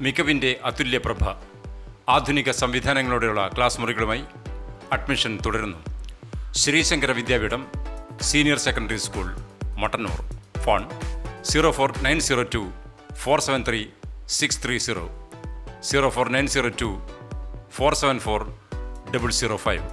മികവിൻ്റെ അതുല്യപ്രഭ ആധുനിക സംവിധാനങ്ങളോടെയുള്ള ക്ലാസ് മുറികളുമായി അഡ്മിഷൻ തുടരുന്നു. Sreesankara Vidyapeetham senior secondary school, Mattannur. Phone 04902 473 630 04902 474 005.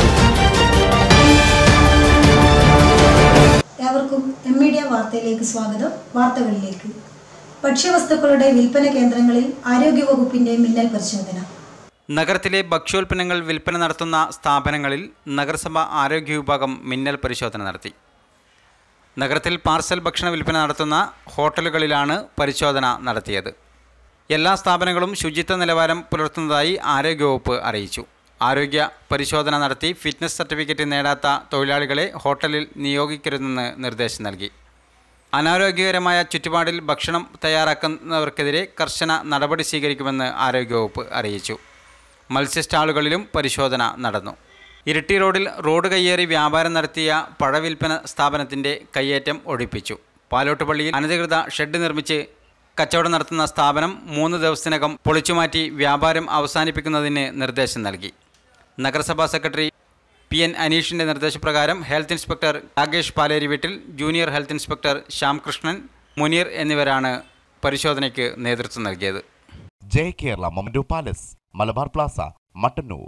ഏവർക്കും മീഡിയ വാർത്തയിലേക്ക് സ്വാഗതം. വാർത്തകളിലേക്ക്. ഭക്ഷ്യവസ്തുക്കളുടെ വിൽപ്പന കേന്ദ്രങ്ങളിൽ ആരോഗ്യവകുപ്പിന്റെ മിന്നൽ പരിശോധന. നഗരത്തിലെ ഭക്ഷ്യോൽപ്പന്നങ്ങൾ വിൽപ്പന നടത്തുന്ന സ്ഥാപനങ്ങളിൽ നഗരസഭ ആരോഗ്യ വിഭാഗം മിന്നൽ പരിശോധന നടത്തി. നഗരത്തിൽ പാർസൽ ഭക്ഷണ വിൽപ്പന നടത്തുന്ന ഹോട്ടലുകളിലാണ് പരിശോധന നടത്തിയത്. എല്ലാ സ്ഥാപനങ്ങളും ശുചിത്വ നിലവാരം പുലർത്തുന്നതായി ആരോഗ്യവകുപ്പ് അറിയിച്ചു. ആരോഗ്യ പരിശോധന നടത്തി ഫിറ്റ്നസ് സർട്ടിഫിക്കറ്റ് നേടാത്ത തൊഴിലാളികളെ ഹോട്ടലിൽ നിയോഗിക്കരുതെന്ന് നിർദ്ദേശം നൽകി. അനാരോഗ്യകരമായ ചുറ്റുപാടിൽ ഭക്ഷണം തയ്യാറാക്കുന്നവർക്കെതിരെ കർശന നടപടി സ്വീകരിക്കുമെന്ന് ആരോഗ്യവകുപ്പ് അറിയിച്ചു. മത്സ്യസ്റ്റാളുകളിലും പരിശോധന നടന്നു. ഇരിട്ടി റോഡിൽ റോഡ് കയ്യേറി വ്യാപാരം നടത്തിയ പഴവിൽപ്പന സ്ഥാപനത്തിൻ്റെ കയ്യേറ്റം ഒഴിപ്പിച്ചു. പാലോട്ടുപള്ളിയിൽ അനധികൃത ഷെഡ് നിർമ്മിച്ച് കച്ചവടം നടത്തുന്ന സ്ഥാപനം 3 ദിവസത്തിനകം പൊളിച്ചുമാറ്റി വ്യാപാരം അവസാനിപ്പിക്കുന്നതിന് നിർദ്ദേശം നൽകി. നഗരസഭാ സെക്രട്ടറി PN അനീഷിൻ്റെ നിർദ്ദേശപ്രകാരം ഹെൽത്ത് ഇൻസ്പെക്ടർ രാകേഷ് പാലേരി വീട്ടിൽ, junior health inspector Shyamkrishnan, Muneer എന്നിവരാണ് പരിശോധനയ്ക്ക് നേതൃത്വം നൽകിയത്. Jaya Kerala memento palace, Malabar plaza, Mattannur.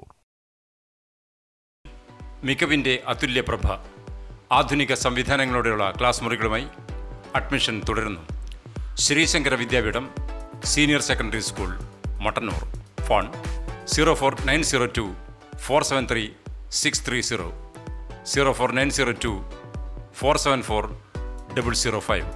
മികവിൻ്റെ അതുല്യപ്രഭ ആധുനിക സംവിധാനങ്ങളോടെയുള്ള ക്ലാസ് മുറികളുമായി അഡ്മിഷൻ തുടരുന്നു. Sreesankara Vidyapeetham senior secondary school, Mattannur. Phone 04902 473 630 04902 474 005.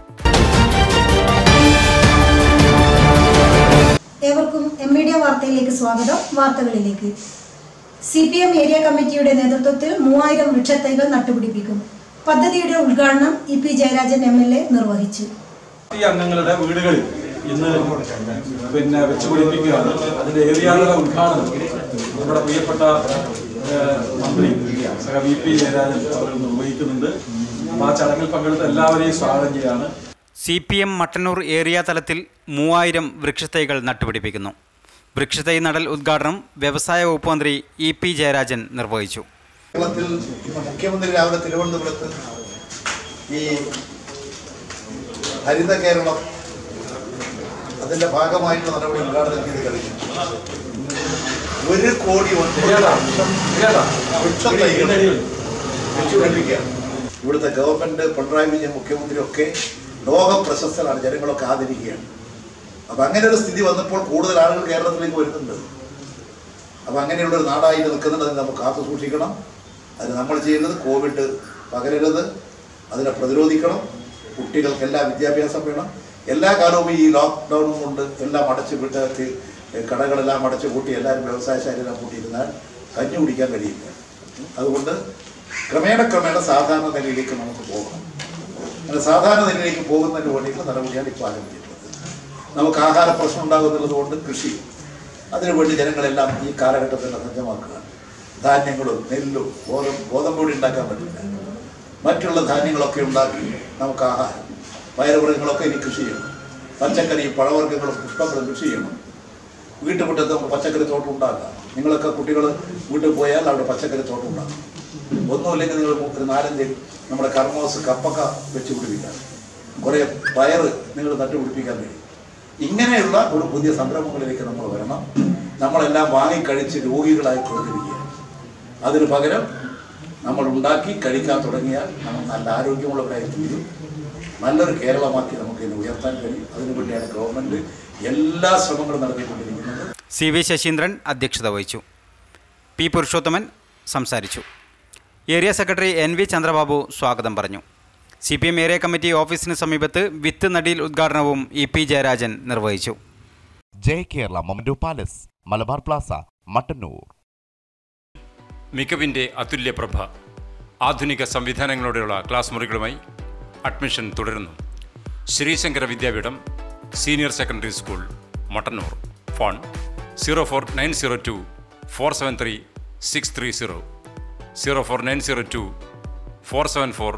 ഏവർക്കും മീഡിയ വാർത്തയിലേക്ക് സ്വാഗതം. വാർത്തകളിലേക്ക്. CPM ഏരിയ കമ്മിറ്റിയുടെ നേതൃത്വത്തിൽ 3000 വൃക്ഷത്തൈകൾ നട്ടുപിടിപ്പിക്കും. പദ്ധതിയുടെ ഉദ്ഘാടനം EP ജയരാജൻ MLA നിർവഹിച്ചു. അംഗങ്ങളുടെ വീടുകളിൽ ഇന്ന് വെച്ചുപിടിപ്പിക്കുകയാണ്. അതിന്റെ ഏരിയാതല ഉദ്ഘാടനം നമ്മുടെ പ്രിയപ്പെട്ട മന്ത്രി VP ജയരാജൻ അവർ നിർവഹിക്കുന്നുണ്ട്. ആ ചടങ്ങിൽ പങ്കെടുത്ത എല്ലാവരെയും സ്വാഗതം ചെയ്യാണ്. CPM മട്ടന്നൂർ ഏരിയ തലത്തിൽ 3000 വൃക്ഷത്തൈകൾ നട്ടുപിടിപ്പിക്കുന്നു. വൃക്ഷത്തൈ നടൽ ഉദ്ഘാടനം വ്യവസായ വകുപ്പ് മന്ത്രി EP ജയരാജൻ നിർവഹിച്ചു. കേരളത്തിൽ മുഖ്യമന്ത്രി രാവിലെ തിരുവനന്തപുരത്ത് ഈ ഹരിത കേരളം അതിന്റെ ഭാഗമായിട്ടുള്ള നടപടി ഉദ്ഘാടനം ചെയ്ത് കഴിഞ്ഞു. 1 കോടി വെച്ചുപിടിപ്പിക്കുകയാണ്. ഇവിടുത്തെ ഗവൺമെന്റ്, പിണറായി വിജയൻ മുഖ്യമന്ത്രിയൊക്കെ ലോക പ്രശസ്തരാണ്, ജനങ്ങളൊക്കെ ആദരിക്കുകയാണ്. അപ്പം അങ്ങനെ ഒരു സ്ഥിതി വന്നപ്പോൾ കൂടുതൽ ആളുകൾ കേരളത്തിലേക്ക് വരുന്നുണ്ട്. അപ്പം അങ്ങനെയുള്ളൊരു നാടായി നിൽക്കുന്നുണ്ട്. അതിന് നമുക്ക് കാത്തു സൂക്ഷിക്കണം. അത് നമ്മൾ ചെയ്യുന്നത് കോവിഡ് പകരരുത്, അതിനെ പ്രതിരോധിക്കണം. കുട്ടികൾക്കെല്ലാം വിദ്യാഭ്യാസം വേണം. എല്ലാ കാലവും ഈ ലോക്ക്ഡൗണും കൊണ്ട് എല്ലാം അടച്ചു വിട്ട് കടകളെല്ലാം അടച്ചു കൂട്ടി എല്ലാവരും വ്യവസായശാലയെല്ലാം കൂട്ടിയിരുന്നാൽ കഞ്ഞി കുടിക്കാൻ കഴിയില്ല. അതുകൊണ്ട് ക്രമേണ സാധാരണ നിലയിലേക്ക് നമുക്ക് പോകണം. അങ്ങനെ സാധാരണ നിലയിലേക്ക് പോകുന്നതിന് വേണ്ടിയിട്ടുള്ള നടപടിയാണ് ഇപ്പോൾ ആരംഭിച്ചിട്ടുള്ളത്. നമുക്ക് ആഹാര പ്രശ്നം ഉണ്ടാകുന്നുള്ളത് കൊണ്ട് കൃഷി, അതിനുവേണ്ടി ജനങ്ങളെല്ലാം ഈ കാലഘട്ടത്തിൽ സജ്ജമാക്കുക. ധാന്യങ്ങളും നെല്ലും ഗോതമ്പ് പൊടി ഉണ്ടാക്കാൻ പറ്റില്ല. മറ്റുള്ള ധാന്യങ്ങളൊക്കെ ഉണ്ടാക്കി നമുക്ക് ആഹാരം, പയറുവർഗ്ഗങ്ങളൊക്കെ ഇനി കൃഷി ചെയ്യണം. പച്ചക്കറിയും പഴവർഗ്ഗങ്ങളും പുഷ്പങ്ങളും കൃഷി ചെയ്യണം. വീട്ടുമുറ്റത്ത് നമുക്ക് പച്ചക്കറി തോട്ടം ഉണ്ടാക്കാം. നിങ്ങളൊക്കെ കുട്ടികൾ വീട്ടിൽ പോയാൽ അവിടെ പച്ചക്കറി തോട്ടം ഉണ്ടാക്കാം. ഒന്നുമില്ലെങ്കിൽ നിങ്ങൾ ഒരു 4 നമ്മുടെ കർമ്മോസ് കപ്പക്ക വെച്ച് പിടിപ്പിക്കാം. കുറേ പയറ് നിങ്ങൾ നട്ടുപിടിപ്പിക്കാൻ കഴിയും. ഇങ്ങനെയുള്ള ഒരു പുതിയ സംരംഭങ്ങളിലേക്ക് നമ്മൾ വരണം. നമ്മളെല്ലാം വാങ്ങിക്കഴിച്ച് രോഗികളായി തീർന്നിരിക്കുകയാണ്. അതിന് പകരം നമ്മൾ ഉണ്ടാക്കി കഴിക്കാൻ തുടങ്ങിയാൽ നമ്മൾ നല്ല ആരോഗ്യമുള്ളവരായി തീരും. നല്ലൊരു കേരളമാക്കി നമുക്ക് ഇതിനെ ഉയർത്താൻ കഴിയും. അതിനുവേണ്ടിയാണ് ഗവൺമെന്റ് എല്ലാ ശ്രമങ്ങളും നടത്തിക്കൊണ്ടിരിക്കുന്നത്. CV ശശീന്ദ്രൻ അധ്യക്ഷത വഹിച്ചു. P പുരുഷോത്തമൻ സംസാരിച്ചു. ഏരിയ സെക്രട്ടറി NV ചന്ദ്രബാബു സ്വാഗതം പറഞ്ഞു. CPM ഏരിയ കമ്മിറ്റി ഓഫീസിന് സമീപത്ത് വിത്ത് നടീൽ ഉദ്ഘാടനവും EP ജയരാജൻ നിർവഹിച്ചു. Jaya Kerala memento palace, Malabar plaza, Mattannur. മികവിൻ്റെ അതുല്യപ്രഭ ആധുനിക സംവിധാനങ്ങളോടെയുള്ള ക്ലാസ് മുറികളുമായി അഡ്മിഷൻ തുടരുന്നു. Sreesankara Vidyapeetham senior secondary school, Mattannur. Phone 04902 473 630 04902 474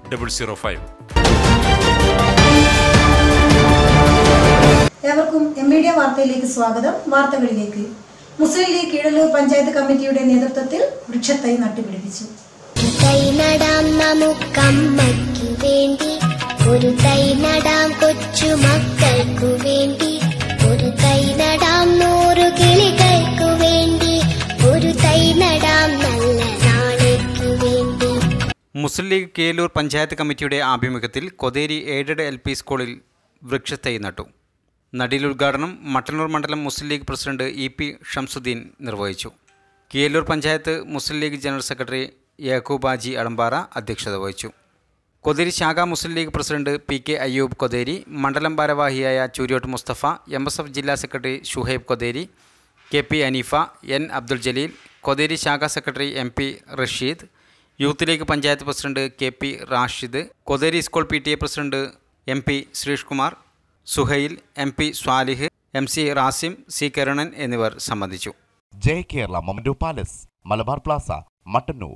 005. ഏവർക്കും മീഡിയ വാർത്തയിലേക്ക് സ്വാഗതം. വാർത്തകളിലേക്ക്. മുസ്ലിം ലീഗ് കീഴല്ലൂർ പഞ്ചായത്ത് കമ്മിറ്റിയുടെ നേതൃത്വത്തിൽ വൃക്ഷത്തൈ നട്ടുപിടിപ്പിച്ചു. തൈ നടാം നമുക്കമ്മയ്ക്കു വേണ്ടി, ഒരു തൈ നടാം കൊച്ചു മക്കൾക്കു വേണ്ടി, ഒരു തൈ നടാം 100 കിളികൾക്കു വേണ്ടി, ഒരു തൈ നടാം നല്ല നാളേക്കു വേണ്ടി. മുസ്ലിം ലീഗ് കീഴല്ലൂർ പഞ്ചായത്ത് കമ്മിറ്റിയുടെ ആഭിമുഖ്യത്തിൽ കൊതേരി എയ്ഡഡ് LP സ്കൂളിൽ വൃക്ഷത്തൈ നട്ടു. നടീൽ ഉദ്ഘാടനം മട്ടന്നൂർ മണ്ഡലം മുസ്ലിം ലീഗ് പ്രസിഡന്റ് EP ഷംസുദ്ദീൻ നിർവഹിച്ചു. കീഴല്ലൂർ പഞ്ചായത്ത് മുസ്ലിം ലീഗ് ജനറൽ സെക്രട്ടറി യാക്കൂബ് ഹാജി അടമ്പാറ അധ്യക്ഷത വഹിച്ചു. കൊതേരി ശാഖ മുസ്ലിം ലീഗ് പ്രസിഡന്റ് PK അയ്യൂബ് കൊതേരി, മണ്ഡലം ഭാരവാഹിയായ ചൂര്യോട്ട് മുസ്തഫ, MSF ജില്ലാ secretary Shuhaib Kotheri, KP Aneefa, N Abdul Jaleel, Kotheri ശാഖ secretary MP Rasheed, youth League panchayat president KP Rashid, Kotheri school PTA president MP Sreesh Kumar, Suhail, MP Swalih, MC Rasim, C Karunan എന്നിവർ സംബന്ധിച്ചു. Jaya Kerala memento palace, Malabar plaza, Mattannur.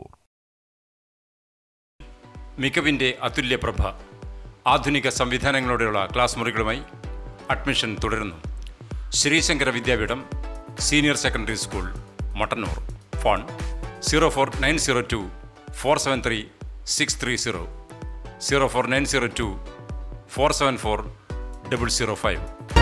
മികവിൻ്റെ അതുല്യപ്രഭ. ആധുനിക സംവിധാനങ്ങളോടെയുള്ള ക്ലാസ് മുറികളുമായി അഡ്മിഷൻ തുടരുന്നു. Sreesankara Vidyapeetham senior secondary school, Mattannur. Phone 04902 473 630, 04902 474 005.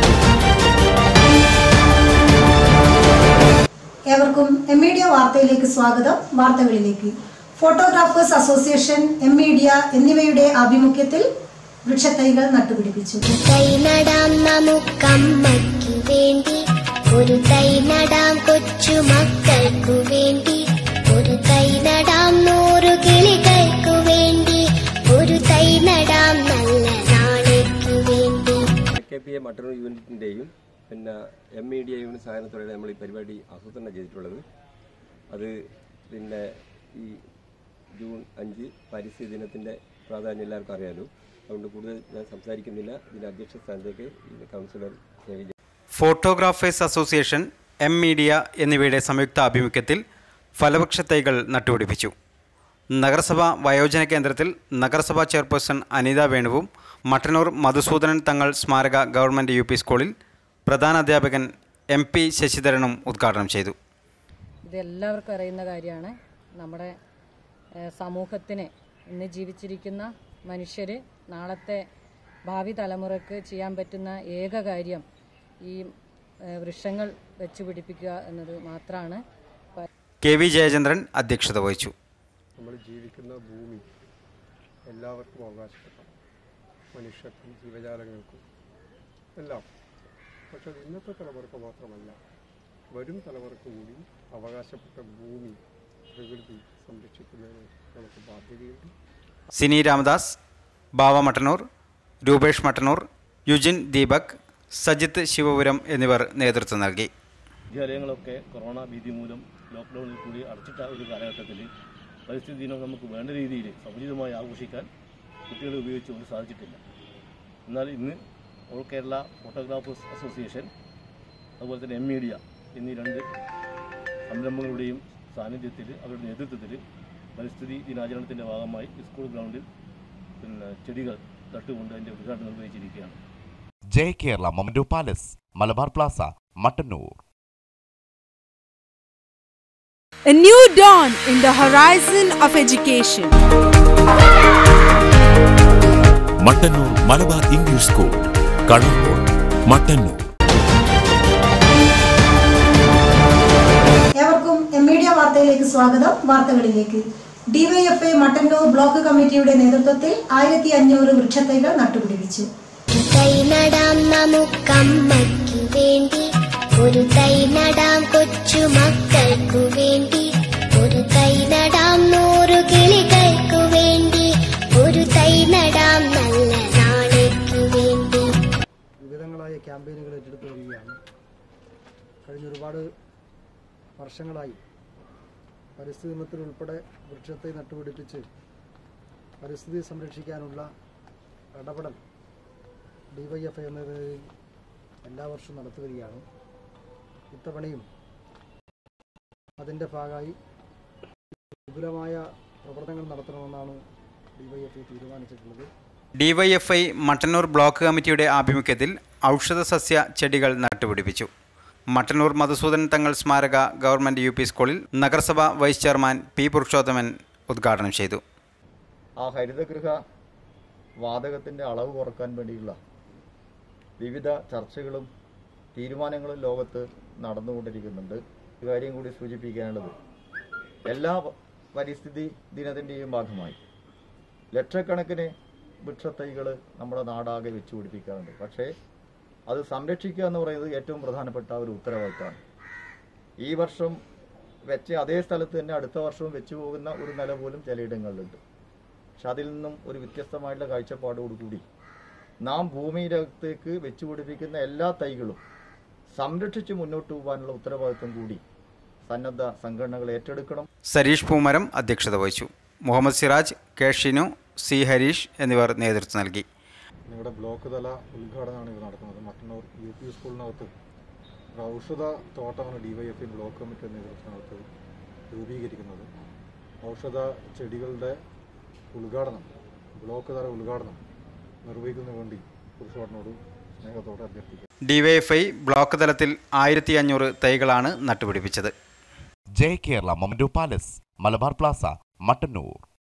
ഏവർക്കും മീഡിയ വാർത്തയിലേക്ക് സ്വാഗതം. വാർത്തകളിലേക്ക്. ഫോട്ടോഗ്രാഫേഴ്സ് അസോസിയേഷൻ, മീഡിയ എന്നിവയുടെ ആഭിമുഖ്യത്തിൽ വൃക്ഷത്തൈകൾ നട്ടുപിടിപ്പിച്ചു. തൈ നടാം നമുക്കമ്മയ്ക്കു വേണ്ടി, ഒരു തൈ നടാം കൊച്ചു മക്കൾക്കു വേണ്ടി, ഒരു തൈ നടാം 100 കിളികൾക്കു വേണ്ടി, ഒരു തൈ നടാം നല്ല നാളേക്കു വേണ്ടി. KPA മട്ടന്നൂർ യൂണിറ്റിൻ്റെയും പിന്നെ മീഡിയ യൂണിറ്റ് സഹായത്തോടെയാണ് നമ്മൾ ഈ പരിപാടി ആസൂത്രണം ചെയ്തിട്ടുള്ളത്. അത് പിന്നെ ഈ ജൂൺ 5 പരിസ്ഥിതി ദിനത്തിൻ്റെ പ്രാധാന്യം എല്ലാവർക്കും അറിയാലോ. അതുകൊണ്ട് കൂടുതൽ ഞാൻ സംസാരിക്കുന്നില്ല. ഇതിൻ്റെ അധ്യക്ഷ സ്ഥാനത്തേക്ക് councillor Savi. Photographers association, media എന്നിവയുടെ സംയുക്ത ആഭിമുഖ്യത്തിൽ ഫലവൃക്ഷത്തൈകൾ നട്ടുപിടിപ്പിച്ചു. നഗരസഭ വയോജന കേന്ദ്രത്തിൽ നഗരസഭാ ചെയർപേഴ്സൺ അനിത വേണുവും മട്ടന്നൂർ മധുസൂദനൻ തങ്ങൾ സ്മാരക ഗവൺമെൻറ് UP സ്കൂളിൽ പ്രധാനാധ്യാപകൻ MP ശശിധരനും ഉദ്ഘാടനം ചെയ്തു. ഇത് എല്ലാവർക്കും അറിയുന്ന കാര്യമാണ്. നമ്മുടെ സമൂഹത്തിന് ഇന്ന് ജീവിച്ചിരിക്കുന്ന മനുഷ്യർ നാളത്തെ ഭാവി തലമുറക്ക് ചെയ്യാൻ പറ്റുന്ന ഏക കാര്യം ഈ വൃക്ഷങ്ങൾ വെച്ച് പിടിപ്പിക്കുക എന്നത് മാത്രമാണ്. KV ജയചന്ദ്രൻ അധ്യക്ഷത വഹിച്ചു. നമ്മൾ ജീവിക്കുന്ന ഭൂമി എല്ലാവർക്കും അവകാശപ്പെട്ട മനുഷ്യർക്കും ജീവജാലങ്ങൾക്കും എല്ലാം. പക്ഷെ ഇന്നത്തെ തലമുറക്ക് മാത്രമല്ല, വരും തലമുറക്ക് കൂടി അവകാശപ്പെട്ട ഭൂമി, പ്രകൃതി സംരക്ഷിക്കുന്നതിന് നമുക്ക് ബാധ്യതയുണ്ട്. സിനി രാമദാസ്, ബാവ മട്ടന്നൂർ, രൂപേഷ് മട്ടന്നൂർ, യുജിൻ ദീപക്, സജിത്ത് ശിവപുരം എന്നിവർ നേതൃത്വം നൽകി. വിദ്യാലയങ്ങളൊക്കെ കൊറോണ ഭീതി മൂലം ലോക്ക്ഡൗണിൽ കൂടി അടച്ചിട്ട ഒരു കാലഘട്ടത്തിൽ പരിസ്ഥിതി ദിനം നമുക്ക് വേണ്ട രീതിയിൽ സമുചിതമായി ആഘോഷിക്കാൻ കുട്ടികളെ ഉപയോഗിച്ചുകൊണ്ട് സാധിച്ചിട്ടില്ല. എന്നാൽ ഇന്ന് ഓൾ കേരള ഫോട്ടോഗ്രാഫേഴ്സ് അസോസിയേഷൻ, അതുപോലെ തന്നെ മീഡിയ എന്നീ 2 സംരംഭങ്ങളുടെയും സാന്നിധ്യത്തിൽ, അവരുടെ നേതൃത്വത്തിൽ പരിസ്ഥിതി ദിനാചരണത്തിൻ്റെ ഭാഗമായി സ്കൂൾ ഗ്രൗണ്ടിൽ പിന്നെ ചെടികൾ നട്ടുകൊണ്ട് അതിൻ്റെ ഉദ്ഘാടനം നിർവഹിച്ചിരിക്കുകയാണ്. Jaya Kerala memento palace, Malabar plaza, Mattannur. A new dawn in the horizon of education. Mattannur Malabar English school, Kadambur, Mattannur. ഏവർക്കും മീഡിയ വാർത്തയിലേക്ക് സ്വാഗതം. വാർത്തകളിലേക്ക്. DYFI മട്ടന്നൂർ ബ്ലോക്ക് കമ്മിറ്റിയുടെ നേതൃത്വത്തിൽ 1500 വൃക്ഷത്തൈകൾ നട്ടുപിടിപ്പിച്ചു. തൈ നടാം നമുക്കമ്മയ്ക്കു വേണ്ടി, ഒരു തൈ നടാം കൊച്ചു മക്കൾക്കു വേണ്ടി, ഒരു തൈ നടാം 100 കിളികൾക്കു വേണ്ടി, ഒരു തൈ നടാം നല്ല നാളേക്കു വേണ്ടി. വിവിധങ്ങളായ ക്യാമ്പയിനുകൾ ഏറ്റെടുത്ത് വരികയാണ്. കഴിഞ്ഞ ഒരുപാട് വർഷങ്ങളായി പരിസ്ഥിതി ദിനത്തിൽ ഉൾപ്പെടെ വൃക്ഷത്തെ നട്ടുപിടിപ്പിച്ച് പരിസ്ഥിതി സംരക്ഷിക്കാനുള്ള ഇടപെടൽ DYFI എന്ന നിലയിൽ എല്ലാ വർഷവും നടത്തി വരികയാണ്. ഇത്തവണയും അതിൻ്റെ ഭാഗമായി വിപുലമായ പ്രവർത്തനങ്ങൾ നടത്തണമെന്നാണ് DYFI തീരുമാനിച്ചിട്ടുള്ളത്. DYFI മട്ടന്നൂർ ബ്ലോക്ക് കമ്മിറ്റിയുടെ ആഭിമുഖ്യത്തിൽ ഔഷധ സസ്യ ചെടികൾ നട്ടുപിടിപ്പിച്ചു. മട്ടന്നൂർ മധുസൂദൻ തങ്ങൾ സ്മാരക ഗവൺമെൻറ് UP സ്കൂളിൽ നഗരസഭ വൈസ് ചെയർമാൻ P. പുരുഷോത്തമൻ ഉദ്ഘാടനം ചെയ്തു. ആ ഹരിതഗൃഹ വാതകത്തിൻ്റെ അളവ് കുറക്കാൻ വേണ്ടിയുള്ള വിവിധ ചർച്ചകളും തീരുമാനങ്ങളും ലോകത്ത് നടന്നുകൊണ്ടിരിക്കുന്നുണ്ട്. ഒരു കാര്യം കൂടി സൂചിപ്പിക്കാനുള്ളത്, എല്ലാ പരിസ്ഥിതി ദിനത്തിൻ്റെയും ഭാഗമായി ലക്ഷക്കണക്കിന് വൃക്ഷത്തൈകൾ നമ്മുടെ നാടാകെ വെച്ചു പിടിപ്പിക്കാറുണ്ട്. പക്ഷേ അത് സംരക്ഷിക്കുക എന്ന് പറയുന്നത് ഏറ്റവും പ്രധാനപ്പെട്ട ഒരു ഉത്തരവാദിത്തമാണ്. ഈ വർഷം വെച്ച് അതേ സ്ഥലത്ത് തന്നെ അടുത്ത വർഷവും വെച്ചു പോകുന്ന ഒരു നില പോലും ചിലയിടങ്ങളിലുണ്ട്. പക്ഷെ അതിൽ നിന്നും ഒരു വ്യത്യസ്തമായിട്ടുള്ള കാഴ്ചപ്പാടോടുകൂടി നാം ഭൂമിയിലകത്തേക്ക് വെച്ചു പിടിപ്പിക്കുന്ന എല്ലാ തൈകളും സംരക്ഷിച്ച് മുന്നോട്ട് പോകാനുള്ള ഉത്തരവാദിത്വം കൂടി സന്നദ്ധ സംഘടനകൾ ഏറ്റെടുക്കണം. സരീഷ് പൂമരം അധ്യക്ഷത വഹിച്ചു. Muhammad Siraj, K Shinu, C. ഹരീഷ് എന്നിവർ നേതൃത്വം നൽകി. നിങ്ങളുടെ ബ്ലോക്ക് തല ഉദ്ഘാടനമാണ് ഇത് നടക്കുന്നത്. മട്ടന്നൂർ UP സ്കൂളിനകത്ത് ഒരു ഔഷധ തോട്ടമാണ് DYFI ബ്ലോക്ക് കമ്മിറ്റിയുടെ നേതൃത്വത്തിനകത്ത് രൂപീകരിക്കുന്നത്. ഔഷധ ചെടികളുടെ ഉദ്ഘാടനം, ബ്ലോക്ക് തല ഉദ്ഘാടനം നിർവഹിക്കുന്നതിന് വേണ്ടി പുരുഷോട്ടനോട് സ്നേഹത്തോടെ അഭ്യർത്ഥിക്കുന്നു. DYFI ബ്ലോക്ക് തലത്തിൽ 1500 തൈകളാണ് നട്ടുപിടിപ്പിച്ചത്. Jaya Kerala memento palace, Malabar plaza, Mattannur.